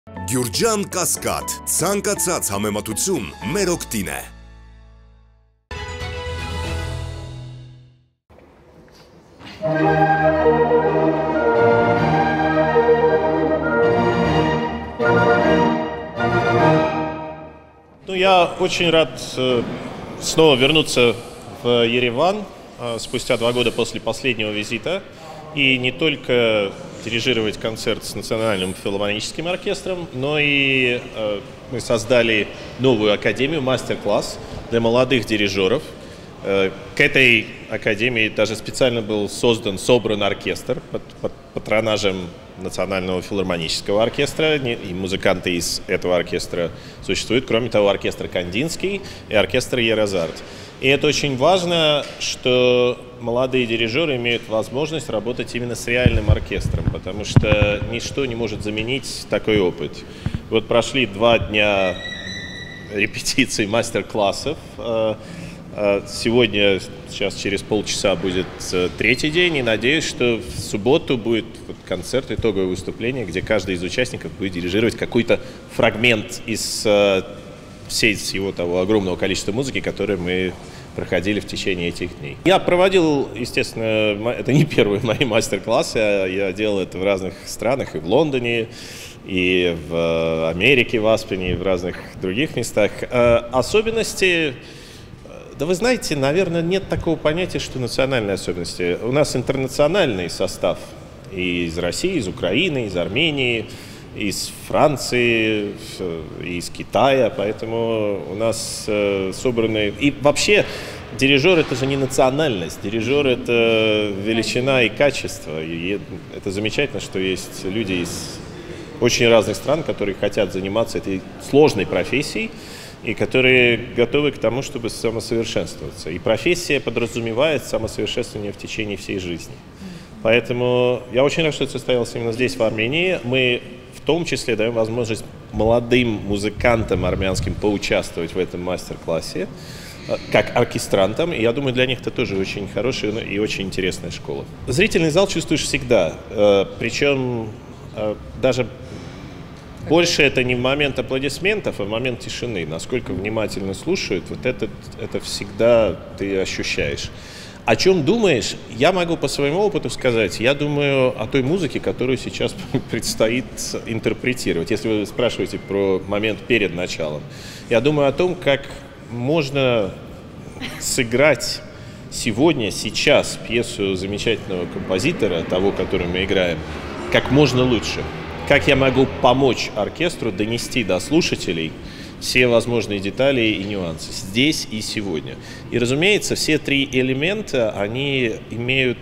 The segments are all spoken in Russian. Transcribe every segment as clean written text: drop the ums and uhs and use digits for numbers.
Գյուրջան Կասկադ, ցանկացած համեմատություն մեր օգտին է։ Ну, я очень рад снова вернуться в Ереван спустя 2 года после последнего визита и не только дирижировать концерт с Национальным филармоническим оркестром, но и мы создали новую академию, мастер-класс для молодых дирижеров. К этой академии даже специально был собран оркестр под патронажем Национального филармонического оркестра, и музыканты из этого оркестра существуют. Кроме того, оркестр Кандинский и оркестр Ерезард. И это очень важно, что молодые дирижеры имеют возможность работать именно с реальным оркестром, потому что ничто не может заменить такой опыт. Вот прошли 2 дня репетиций, мастер-классов. Сегодня, сейчас через полчаса будет 3-й день, и надеюсь, что в субботу будет концерт, итоговое выступление, где каждый из участников будет дирижировать какой-то фрагмент из всего того огромного количества музыки, которое мы проходили в течение этих дней. Я проводил, естественно, это не первый мой мастер-класс, я делал это в разных странах, и в Лондоне, и в Америке, в Аспене, и в разных других местах. Особенности... Да вы знаете, наверное, нет такого понятия, что национальные особенности. У нас интернациональный состав и из России, из Украины, из Армении, из Франции, из Китая, поэтому у нас собраны... И вообще дирижер — это же не национальность, дирижер — это величина и качество. И это замечательно, что есть люди из очень разных стран, которые хотят заниматься этой сложной профессией, и которые готовы к тому, чтобы самосовершенствоваться. И профессия подразумевает самосовершенствование в течение всей жизни. Поэтому я очень рад, что это состоялось именно здесь, в Армении. Мы в том числе даем возможность молодым музыкантам армянским поучаствовать в этом мастер-классе, как оркестрантам. И я думаю, для них это тоже очень хорошая и очень интересная школа. Зрительный зал чувствуешь всегда. Причем даже... Больше это не в момент аплодисментов, а в момент тишины. Насколько внимательно слушают, вот это всегда ты ощущаешь. О чем думаешь? Я могу по своему опыту сказать. Я думаю о той музыке, которую сейчас предстоит интерпретировать. Если вы спрашиваете про момент перед началом. Я думаю о том, как можно сыграть сегодня, сейчас пьесу замечательного композитора, того, который мы играем, как можно лучше. Как я могу помочь оркестру донести до слушателей все возможные детали и нюансы здесь и сегодня. И, разумеется, все 3 элемента, они имеют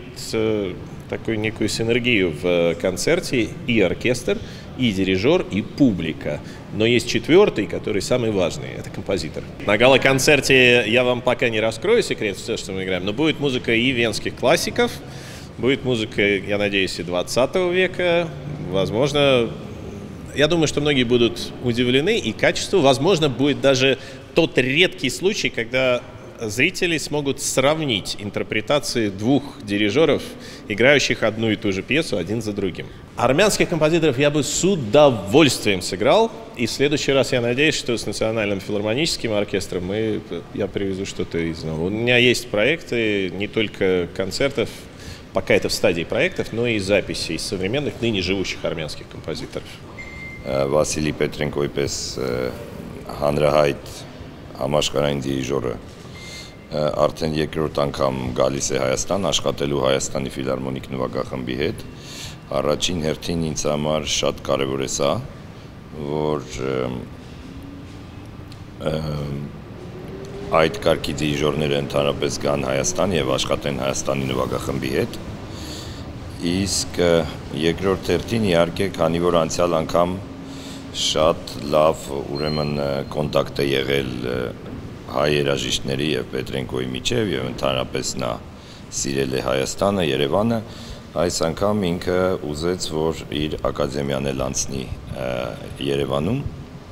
такую некую синергию в концерте: и оркестр, и дирижер, и публика. Но есть 4-й, который самый важный, это композитор. На гала-концерте я вам пока не раскрою секрет, все, что мы играем, но будет музыка и венских классиков, будет музыка, я надеюсь, и 20 века. Возможно, я думаю, что многие будут удивлены, и качество, возможно, будет даже тот редкий случай, когда зрители смогут сравнить интерпретации 2 дирижеров, играющих одну и ту же пьесу один за другим. Армянских композиторов я бы с удовольствием сыграл, и в следующий раз я надеюсь, что с Национальным филармоническим оркестром я привезу что-то из нового. У меня есть проекты не только концертов, пока это в стадии проектов, но и записей современных, ныне живущих армянских композиторов. Վասիլի Պետրենկոյի պես հանրահայտ համաշխարհային դիրիժորը արդեն 2-րդ անգամ գալիս է Հայաստան, աշխատելու Հայաստանի ֆիլարմոնիկ նվագախմբի հետ։ Առաջին հերթին ինձ համար շատ կարևոր է սա, որ այդ կարգի դիրիժորները ընդհանրապես գան Հայաստան եւ աշխատեն Հայաստանի նվագախմբի հետ։ Իսկ 2-րդ հերթին իհարկե, քանի որ անցյալ անգամ շատ լավ ուրեմն կոնտակտ է եղել հայ երաժիշտների եւ Պետրենկոյի միջեւ եւ ընդհանրապես նա սիրել է Հայաստանը, Երևանը, այս անգամ ինքը ուզեց, որ իր ակադեմիան էլ անցնի Երևանում։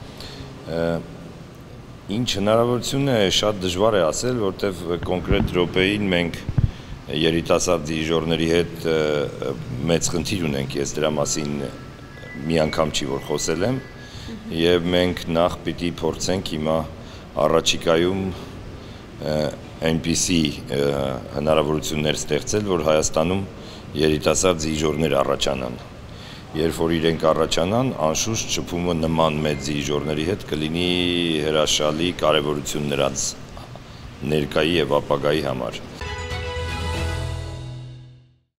Ինչ հնարավորություն է, շատ դժվար է ասել, որտեվ կոնկրետ րոպեին մենք երիտասարդ դիրիժորների հետ մեծ խնդիր ունենք, ես դրա մասին մի անգամ չի որ խոսել եմ, եւ մենք նախ պիտի փորձենք հիմա առաջիկայում այնպիսի հնարավորություններ ստեղծել, որ Հայաստանում երիտասարդ դիժորներ առաջանան։ Երբ որ իրենք առաջանան, անշուշտ շփումը նման մեծ դիժորների հետ կլինի հրաշալի կարևորություն նրանց ներկայի եւ ապագայի համար։